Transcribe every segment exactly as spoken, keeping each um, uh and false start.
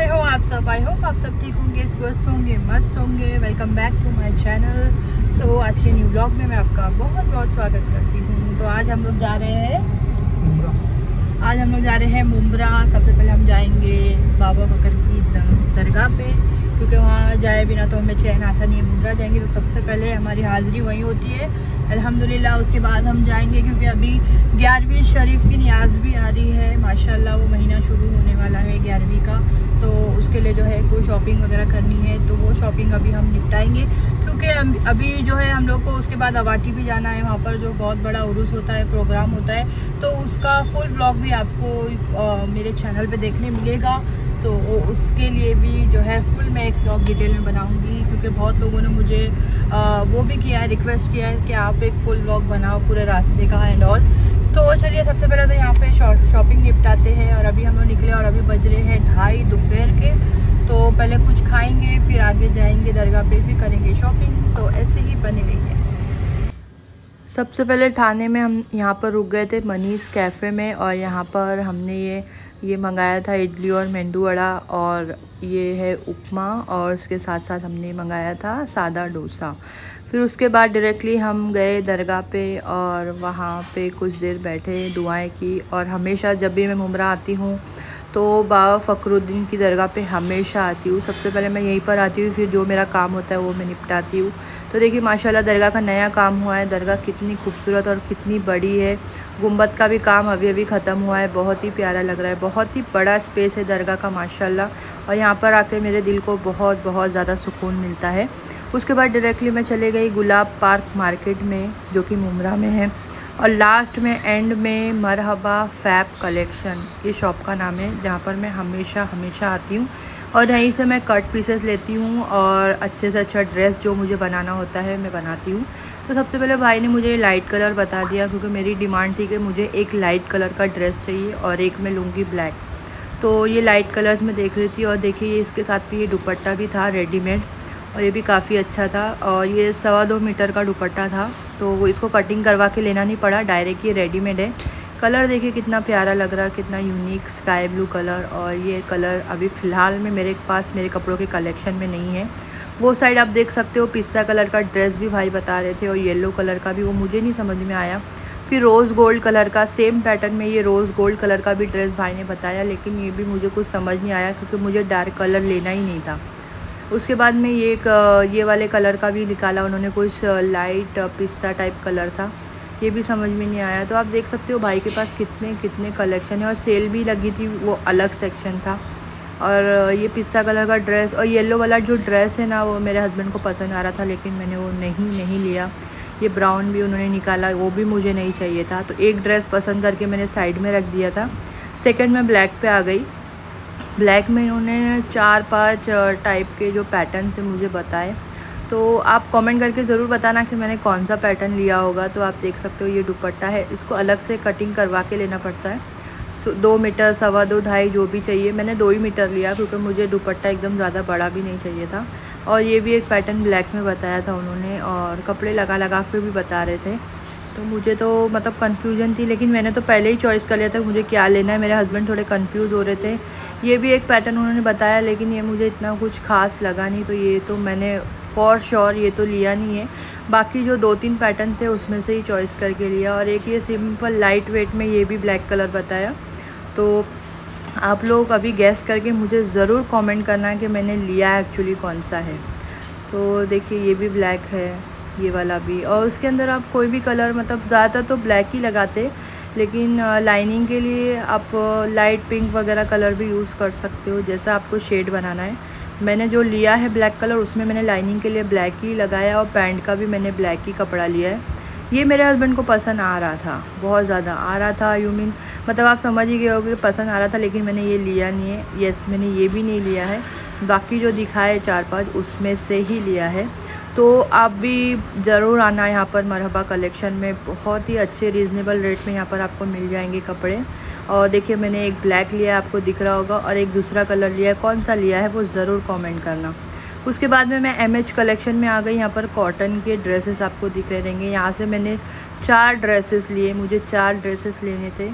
कैसे हो आप सब। आई होप आप सब ठीक होंगे, स्वस्थ होंगे, मस्त होंगे। Welcome back to my channel. So आज के न्यू व्लॉग में मैं आपका बहुत बहुत स्वागत करती हूँ। तो आज हम लोग जा रहे हैं मुंब्रा। आज हम लोग जा रहे हैं मुंब्रा। सबसे पहले हम जाएंगे बाबा बकर की दरगाह पे, क्योंकि वहाँ जाए बिना तो हमें चैन आता नहीं है। मुंब्रा जाएंगे तो सबसे पहले हमारी हाज़िरी वहीं होती है अल्हम्दुलिल्लाह। उसके बाद हम जाएंगे क्योंकि अभी ग्यारहवीं शरीफ की नियाज भी आ रही है माशाल्लाह। वो महीना शुरू होने वाला है ग्यारहवीं का, तो उसके लिए जो है कोई शॉपिंग वगैरह करनी है, तो वो शॉपिंग अभी हम निपटाएंगे। क्योंकि अभी जो है हम लोग को उसके बाद अवाटी भी जाना है, वहाँ पर जो बहुत बड़ा उर्स होता है, प्रोग्राम होता है। तो उसका फुल व्लॉग भी आपको आ, मेरे चैनल पे देखने मिलेगा। तो उसके लिए भी जो है फुल मैं एक व्लॉग डिटेल में बनाऊंगी, क्योंकि बहुत लोगों ने मुझे आ, वो भी किया है, रिक्वेस्ट किया है कि आप एक फुल व्लॉग बनाओ पूरे रास्ते का एंड ऑल। तो चलिए सबसे पहले तो यहाँ पे शॉपिंग निपटाते हैं। और अभी हम लोग निकले और अभी बज रहे हैं ढाई दोपहर के। तो पहले कुछ खाएंगे, फिर आगे जाएंगे दरगाह पे, फिर करेंगे शॉपिंग। तो ऐसे ही बने हुए हैं। सबसे पहले ठाणे में हम यहाँ पर रुक गए थे मनीष कैफ़े में, और यहाँ पर हमने ये ये मंगाया था इडली और मेंदू वड़ा, और ये है उपमा, और उसके साथ साथ हमने मंगाया था सादा डोसा। फिर उसके बाद डायरेक्टली हम गए दरगाह पे, और वहाँ पे कुछ देर बैठे, दुआएं की। और हमेशा जब भी मैं मुंब्रा आती हूँ तो बाबा फ़खरुद्दीन की दरगाह पे हमेशा आती हूँ। सबसे पहले मैं यहीं पर आती हूँ, फिर जो मेरा काम होता है वो मैं निपटाती हूँ। तो देखिए माशाल्लाह दरगाह का नया काम हुआ है। दरगाह कितनी खूबसूरत और कितनी बड़ी है। गुंबद का भी काम अभी अभी ख़त्म हुआ है, बहुत ही प्यारा लग रहा है। बहुत ही बड़ा स्पेस है दरगाह का माशाल्लाह। और यहाँ पर आकर मेरे दिल को बहुत बहुत ज़्यादा सुकून मिलता है। उसके बाद डायरेक्टली मैं चले गई गुलाब पार्क मार्केट में, जो कि मुंब्रा में है। और लास्ट में एंड में मरहबा फैब कलेक्शन, ये शॉप का नाम है, जहाँ पर मैं हमेशा हमेशा आती हूँ। और यहीं से मैं कट पीसेस लेती हूँ, और अच्छे से अच्छा ड्रेस जो मुझे बनाना होता है मैं बनाती हूँ। तो सबसे पहले भाई ने मुझे लाइट कलर बता दिया, क्योंकि मेरी डिमांड थी कि मुझे एक लाइट कलर का ड्रेस चाहिए और एक मैं लूँगी ब्लैक। तो ये लाइट कलर्स में देख रही थी। और देखिए ये इसके साथ भी ये दुपट्टा भी था रेडीमेड, और ये भी काफ़ी अच्छा था। और ये सवा दो मीटर का दुपट्टा था, तो वो इसको कटिंग करवा के लेना नहीं पड़ा, डायरेक्ट ये रेडीमेड है। कलर देखिए कितना प्यारा लग रहा है, कितना यूनिक स्काई ब्लू कलर। और ये कलर अभी फ़िलहाल में मेरे पास मेरे कपड़ों के कलेक्शन में नहीं है। वो साइड आप देख सकते हो, पिस्ता कलर का ड्रेस भी भाई बता रहे थे, और येलो कलर का भी, वो मुझे नहीं समझ में आया। फिर रोज़ गोल्ड कलर का सेम पैटर्न में ये रोज़ गोल्ड कलर का भी ड्रेस भाई ने बताया, लेकिन ये भी मुझे कुछ समझ नहीं आया, क्योंकि मुझे डार्क कलर लेना ही नहीं था। उसके बाद में ये एक ये वाले कलर का भी निकाला उन्होंने, कुछ लाइट पिस्ता टाइप कलर था, ये भी समझ में नहीं आया। तो आप देख सकते हो भाई के पास कितने कितने कलेक्शन है, और सेल भी लगी थी, वो अलग सेक्शन था। और ये पिस्ता कलर का ड्रेस और येलो वाला जो ड्रेस है ना, वो मेरे हस्बैंड को पसंद आ रहा था, लेकिन मैंने वो नहीं नहीं लिया। ये ब्राउन भी उन्होंने निकाला, वो भी मुझे नहीं चाहिए था। तो एक ड्रेस पसंद करके मैंने साइड में रख दिया था। सेकेंड में ब्लैक पे आ गई। ब्लैक में इन्होंने चार पांच टाइप के जो पैटर्न से मुझे बताए, तो आप कमेंट करके ज़रूर बताना कि मैंने कौन सा पैटर्न लिया होगा। तो आप देख सकते हो ये दुपट्टा है, इसको अलग से कटिंग करवा के लेना पड़ता है। सो दो मीटर सवा दो ढाई जो भी चाहिए, मैंने दो ही मीटर लिया, क्योंकि मुझे दुपट्टा एकदम ज़्यादा बड़ा भी नहीं चाहिए था। और ये भी एक पैटर्न ब्लैक में बताया था उन्होंने, और कपड़े लगा लगा के भी बता रहे थे। तो मुझे तो मतलब कन्फ्यूजन थी, लेकिन मैंने तो पहले ही चॉइस कर लिया था मुझे क्या लेना है। मेरे हस्बैंड थोड़े कंफ्यूज हो रहे थे। ये भी एक पैटर्न उन्होंने बताया, लेकिन ये मुझे इतना कुछ खास लगा नहीं, तो ये तो मैंने फॉर श्योर ये तो लिया नहीं है। बाकी जो दो तीन पैटर्न थे उसमें से ही चॉइस करके लिया। और एक ये सिंपल लाइट वेट में ये भी ब्लैक कलर बताया। तो आप लोग अभी गैस करके मुझे ज़रूर कमेंट करना है कि मैंने लिया एक्चुअली कौन सा है। तो देखिए ये भी ब्लैक है, ये वाला भी। और उसके अंदर आप कोई भी कलर, मतलब ज़्यादातर तो ब्लैक ही लगाते, लेकिन लाइनिंग के लिए आप लाइट पिंक वगैरह कलर भी यूज़ कर सकते हो, जैसा आपको शेड बनाना है। मैंने जो लिया है ब्लैक कलर, उसमें मैंने लाइनिंग के लिए ब्लैक ही लगाया, और पैंट का भी मैंने ब्लैक ही कपड़ा लिया है। ये मेरे हस्बैंड को पसंद आ रहा था, बहुत ज़्यादा आ रहा था। यू मीन मतलब आप समझ ही गए होगे, पसंद आ रहा था, लेकिन मैंने ये लिया नहीं है। येस, मैंने ये भी नहीं लिया है, बाकी जो दिखाए चार पाँच उसमें से ही लिया है। तो आप भी ज़रूर आना यहाँ पर मरहबा कलेक्शन में, बहुत ही अच्छे रीज़नेबल रेट में यहाँ पर आपको मिल जाएंगे कपड़े। और देखिए मैंने एक ब्लैक लिया है, आपको दिख रहा होगा, और एक दूसरा कलर लिया है, कौन सा लिया है वो ज़रूर कमेंट करना। उसके बाद में मैं एम एच कलेक्शन में आ गई। यहाँ पर कॉटन के ड्रेसेस आपको दिख रहे रहेंगे। यहाँ से मैंने चार ड्रेसेस लिए, मुझे चार ड्रेसेस लेने थे।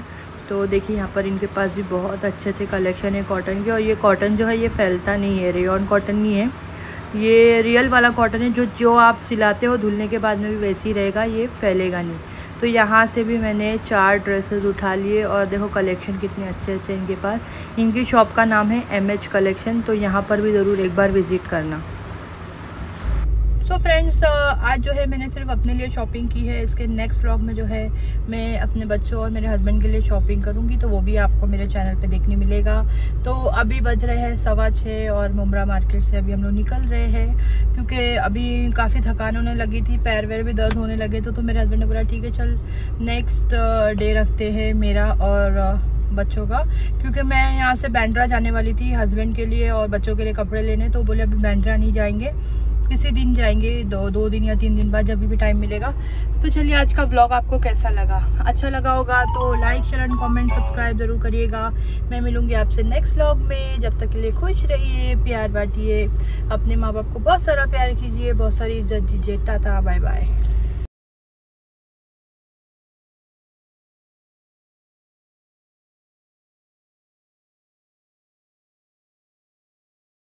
तो देखिए यहाँ पर इनके पास भी बहुत अच्छे अच्छे कलेक्शन है कॉटन के। और ये कॉटन जो है ये फैलता नहीं है, रेयॉन कॉटन नहीं है, ये रियल वाला कॉटन है जो जो आप सिलाते हो धुलने के बाद में भी वैसे ही रहेगा, ये फैलेगा नहीं। तो यहाँ से भी मैंने चार ड्रेसेस उठा लिए और देखो कलेक्शन कितने अच्छे अच्छे इनके पास। इनकी शॉप का नाम है एम एच कलेक्शन, तो यहाँ पर भी ज़रूर एक बार विज़िट करना। सो so फ्रेंड्स, आज जो है मैंने सिर्फ अपने लिए शॉपिंग की है। इसके नेक्स्ट व्लॉग में जो है मैं अपने बच्चों और मेरे हस्बैंड के लिए शॉपिंग करूंगी, तो वो भी आपको मेरे चैनल पे देखने मिलेगा। तो अभी बज रहे हैं सवा छः और मुंब्रा मार्केट से अभी हम लोग निकल रहे हैं, क्योंकि अभी काफ़ी थकान होने लगी थी, पैर वैर भी दर्द होने लगे। तो, तो मेरे हस्बैंड ने बोला ठीक है चल नेक्स्ट डे रखते हैं मेरा और बच्चों का, क्योंकि मैं यहाँ से बैंड्रा जाने वाली थी हस्बैंड के लिए और बच्चों के लिए कपड़े लेने। तो बोले अभी बैंड्रा नहीं जाएंगे, किसी दिन जाएंगे, दो दो दिन या तीन दिन बाद जब भी टाइम मिलेगा। तो चलिए आज का व्लॉग आपको कैसा लगा? अच्छा लगा होगा तो like share and comment subscribe जरूर करिएगा। मैं मिलूंगी आपसे नेक्स्ट व्लॉग में। जब तक के लिए खुश रहिए, प्यार बांटिए, अपने माँ बाप को बहुत सारा प्यार कीजिए, बहुत सारी इज्जत दीजिए। Tata bye bye.